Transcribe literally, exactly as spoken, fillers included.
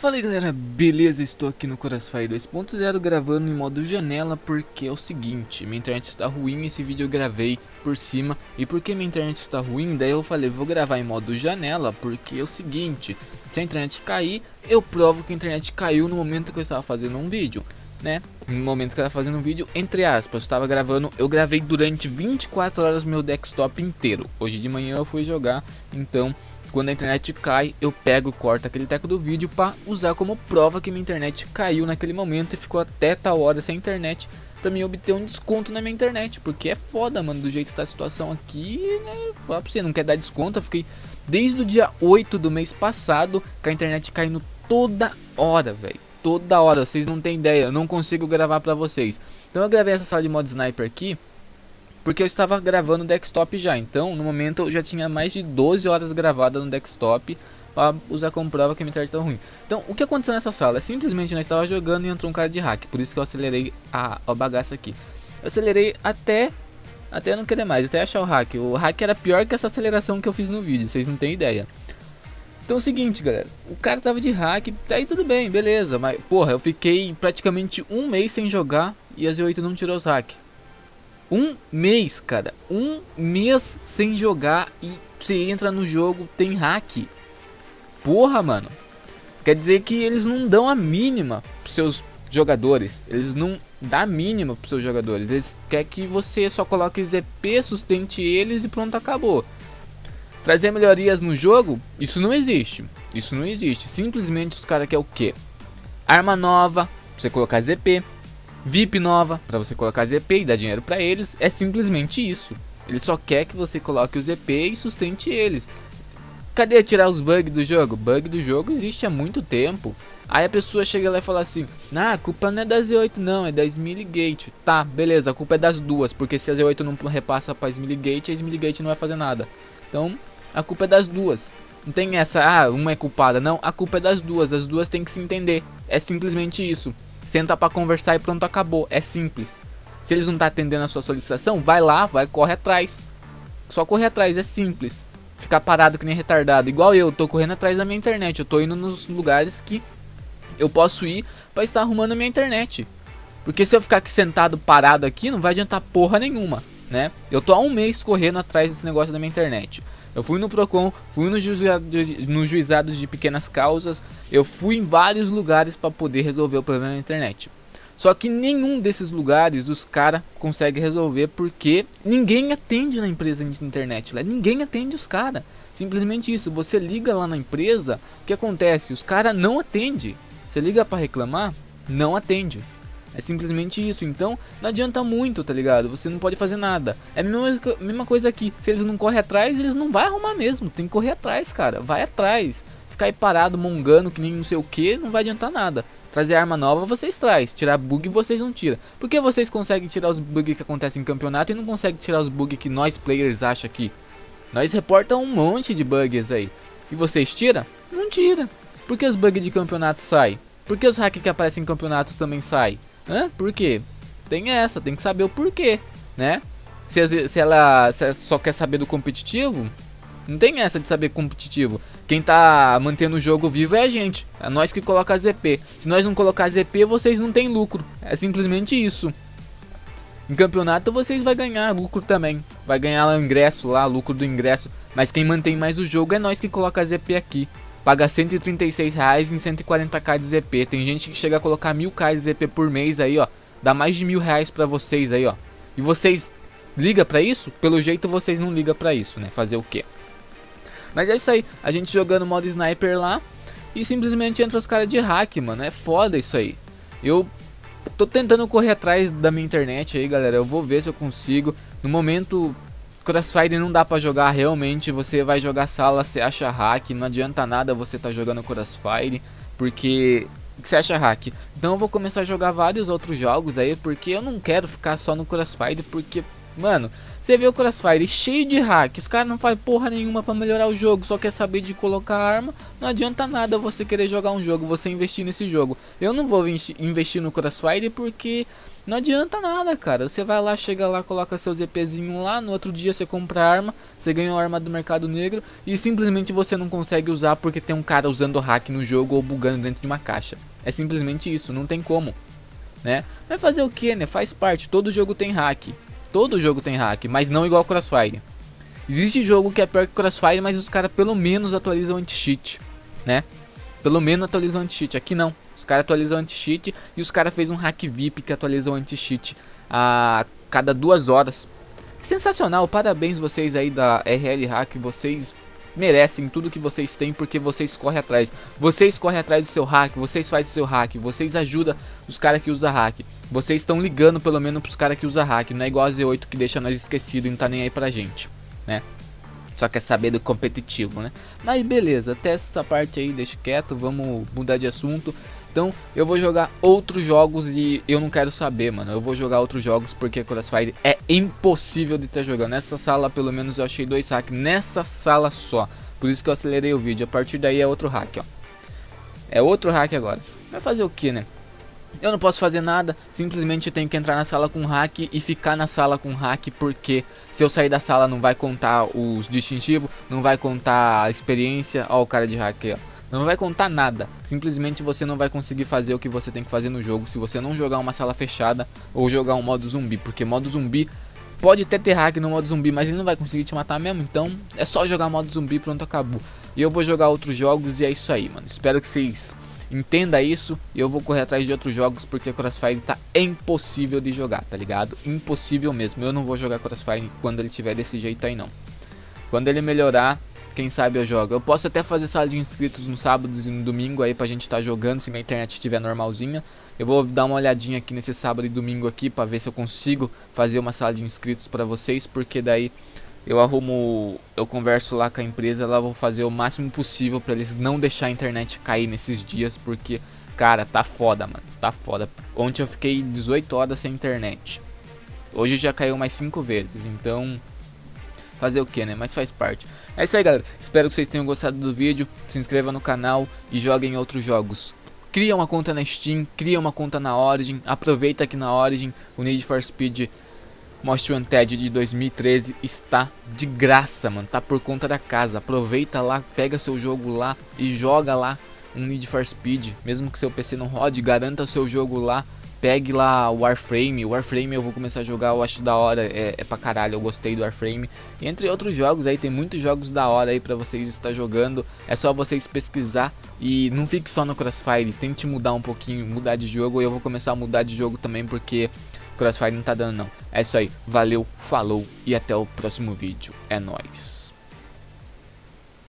Fala aí galera, beleza? Estou aqui no Crossfire dois ponto zero gravando em modo janela porque é o seguinte, minha internet está ruim, esse vídeo eu gravei por cima. E porque minha internet está ruim, daí eu falei, vou gravar em modo janela porque é o seguinte, se a internet cair, eu provo que a internet caiu no momento que eu estava fazendo um vídeo, né? No momento que eu estava fazendo um vídeo, entre aspas, eu estava gravando, eu gravei durante vinte e quatro horas meu desktop inteiro. Hoje de manhã eu fui jogar, então quando a internet cai, eu pego e corto aquele teco do vídeo para usar como prova que minha internet caiu naquele momento e ficou até tal hora sem internet, para mim obter um desconto na minha internet, porque é foda, mano, do jeito que tá a situação aqui, né? Falar pra você, não quer dar desconto, eu fiquei desde o dia oito do mês passado com a internet caindo toda hora, velho. Toda hora, vocês não tem ideia, eu não consigo gravar pra vocês. Então eu gravei essa sala de modo sniper aqui porque eu estava gravando o desktop já. Então no momento eu já tinha mais de doze horas gravadas no desktop para usar como prova que a minha internet tá ruim. Então o que aconteceu nessa sala? É simplesmente nós estava jogando e entrou um cara de hack. Por isso que eu acelerei a, a bagaça aqui. Eu acelerei até Até não querer mais, até achar o hack. O hack era pior que essa aceleração que eu fiz no vídeo, vocês não têm ideia. Então é o seguinte, galera, o cara tava de hack, tá aí tudo bem, beleza. Mas porra, eu fiquei praticamente um mês sem jogar e a Z oito não tirou os hacks. Um mês, cara, um mês sem jogar e você entra no jogo, tem hack. Porra, mano. Quer dizer que eles não dão a mínima pros seus jogadores. Eles não dão a mínima pros seus jogadores. Eles querem que você só coloque Z P, sustente eles e pronto, acabou. Trazer melhorias no jogo, isso não existe. Isso não existe. Simplesmente os caras querem o quê? Arma nova, pra você colocar Z P. V I P nova, pra você colocar Z P e dar dinheiro pra eles. É simplesmente isso. Ele só quer que você coloque o Z P e sustente eles. Cadê tirar os bugs do jogo? Bug do jogo existe há muito tempo. Aí a pessoa chega lá e fala assim: ah, a culpa não é da Z oito não, é da Smilegate. Tá, beleza, a culpa é das duas, porque se a Z oito não repassa pra Smilegate, a Smilegate não vai fazer nada. Então, a culpa é das duas. Não tem essa, ah, uma é culpada. Não, a culpa é das duas, as duas têm que se entender. É simplesmente isso. Senta pra conversar e pronto, acabou. É simples. Se eles não tá atendendo a sua solicitação, vai lá, vai, corre atrás. Só correr atrás, é simples. Ficar parado que nem retardado. Igual eu, tô correndo atrás da minha internet. Eu tô indo nos lugares que eu posso ir pra estar arrumando a minha internet. Porque se eu ficar aqui sentado, parado aqui, não vai adiantar porra nenhuma, né? Eu tô há um mês correndo atrás desse negócio da minha internet. Eu fui no Procon, fui no juizado, no juizado de pequenas causas, eu fui em vários lugares para poder resolver o problema da internet. Só que nenhum desses lugares os caras conseguem resolver porque ninguém atende na empresa de internet, lá. Ninguém atende os caras. Simplesmente isso, você liga lá na empresa, o que acontece? Os caras não atendem. Você liga para reclamar, não atende. É simplesmente isso, então não adianta muito, tá ligado? Você não pode fazer nada. É a mesma, mesma coisa aqui, se eles não correm atrás, eles não vão arrumar mesmo. Tem que correr atrás, cara, vai atrás. Ficar aí parado, mongando, que nem não sei o que, não vai adiantar nada. Trazer arma nova vocês traz, tirar bug vocês não tiram. Por que vocês conseguem tirar os bugs que acontecem em campeonato e não conseguem tirar os bugs que nós players acham aqui? Nós reportam um monte de bugs aí. E vocês tiram? Não tira. Por que os bugs de campeonato saem? Por que os hacks que aparecem em campeonatos também saem? Hã? Por quê? Tem essa, tem que saber o porquê, né? Se, se, ela, se ela só quer saber do competitivo, não tem essa de saber competitivo. Quem tá mantendo o jogo vivo é a gente. É nós que coloca a Z P. Se nós não colocar Z P, vocês não tem lucro. É simplesmente isso. Em campeonato vocês vão ganhar lucro também. Vai ganhar o ingresso lá, lucro do ingresso. Mas quem mantém mais o jogo é nós que coloca a Z P aqui. Paga cento e trinta e seis reais em cento e quarenta k de Z P. Tem gente que chega a colocar mil k de Z P por mês aí, ó. Dá mais de mil reais pra vocês aí, ó. E vocês ligam pra isso? Pelo jeito vocês não ligam pra isso, né? Fazer o quê? Mas é isso aí. A gente jogando modo sniper lá. E simplesmente entra os caras de hack, mano. É foda isso aí. Eu tô tentando correr atrás da minha internet aí, galera. Eu vou ver se eu consigo. No momento... Crossfire não dá pra jogar realmente, você vai jogar sala, você acha hack, não adianta nada você tá jogando Crossfire, porque você acha hack. Então eu vou começar a jogar vários outros jogos aí, porque eu não quero ficar só no Crossfire, porque, mano, você vê o Crossfire cheio de hack, os caras não fazem porra nenhuma pra melhorar o jogo, só quer saber de colocar arma, não adianta nada você querer jogar um jogo, você investir nesse jogo. Eu não vou investir no Crossfire porque Não adianta nada, cara. Você vai lá, chega lá, coloca seu ZPzinho lá, no outro dia você compra a arma, você ganha uma arma do mercado negro e simplesmente você não consegue usar porque tem um cara usando hack no jogo ou bugando dentro de uma caixa. É simplesmente isso, não tem como, né? Vai fazer o que, né? Faz parte, todo jogo tem hack. Todo jogo tem hack, mas não igual Crossfire. Existe jogo que é pior que Crossfire, mas os caras pelo menos atualizam anti-cheat, né? Pelo menos atualizam anti-cheat. Aqui não. Os caras atualizam anti-cheat e os caras fez um hack V I P que atualiza o anti-cheat a cada duas horas. Sensacional, parabéns vocês aí da R L Hack, vocês merecem tudo que vocês têm porque vocês correm atrás. Vocês correm atrás do seu hack, vocês fazem o seu hack, vocês ajudam os caras que usam hack. Vocês estão ligando pelo menos pros caras que usam hack, não é igual a Z oito que deixa nós esquecidos e não tá nem aí pra gente, né? Só quer saber do competitivo, né? Mas beleza, até essa parte aí deixa quieto, vamos mudar de assunto. Então eu vou jogar outros jogos e eu não quero saber, mano. Eu vou jogar outros jogos porque Crossfire é impossível de estar jogando. Nessa sala pelo menos eu achei dois hacks, nessa sala só. Por isso que eu acelerei o vídeo, a partir daí é outro hack, ó. É outro hack agora. Vai fazer o que, né? Eu não posso fazer nada, simplesmente tenho que entrar na sala com hack e ficar na sala com hack, porque se eu sair da sala não vai contar os distintivos, não vai contar a experiência. Ó o cara de hack aí, ó. Não vai contar nada, simplesmente você não vai conseguir fazer o que você tem que fazer no jogo se você não jogar uma sala fechada ou jogar um modo zumbi, porque modo zumbi pode até ter hack no modo zumbi, mas ele não vai conseguir te matar mesmo, então é só jogar modo zumbi, pronto, acabou. E eu vou jogar outros jogos e é isso aí, mano. Espero que vocês entenda isso e eu vou correr atrás de outros jogos porque Crossfire tá impossível de jogar, tá ligado? Impossível mesmo. Eu não vou jogar Crossfire quando ele tiver desse jeito aí não. Quando ele melhorar, quem sabe eu jogo. Eu posso até fazer sala de inscritos no sábado e no domingo aí pra gente tá jogando, se minha internet estiver normalzinha. Eu vou dar uma olhadinha aqui nesse sábado e domingo aqui pra ver se eu consigo fazer uma sala de inscritos pra vocês, porque daí eu arrumo, eu converso lá com a empresa, lá vou fazer o máximo possível pra eles não deixar a internet cair nesses dias, porque, cara, tá foda, mano, tá foda. Ontem eu fiquei dezoito horas sem internet, hoje já caiu mais cinco vezes, então fazer o que, né, mas faz parte. É isso aí, galera, espero que vocês tenham gostado do vídeo, se inscreva no canal e joguem outros jogos. Cria uma conta na Steam, cria uma conta na Origin, aproveita que na Origin o Need for Speed Most Wanted de dois mil e treze está de graça, mano. Tá por conta da casa. Aproveita lá, pega seu jogo lá e joga lá um Need for Speed. Mesmo que seu P C não rode, garanta o seu jogo lá. Pegue lá o Warframe. O Warframe eu vou começar a jogar, eu acho da hora. É, é pra caralho, eu gostei do Warframe. E entre outros jogos aí, tem muitos jogos da hora aí pra vocês estar jogando. É só vocês pesquisar e não fique só no Crossfire. Tente mudar um pouquinho, mudar de jogo. E eu vou começar a mudar de jogo também porque Crossfire não tá dando não. É isso aí, valeu, falou e até o próximo vídeo. É nóis.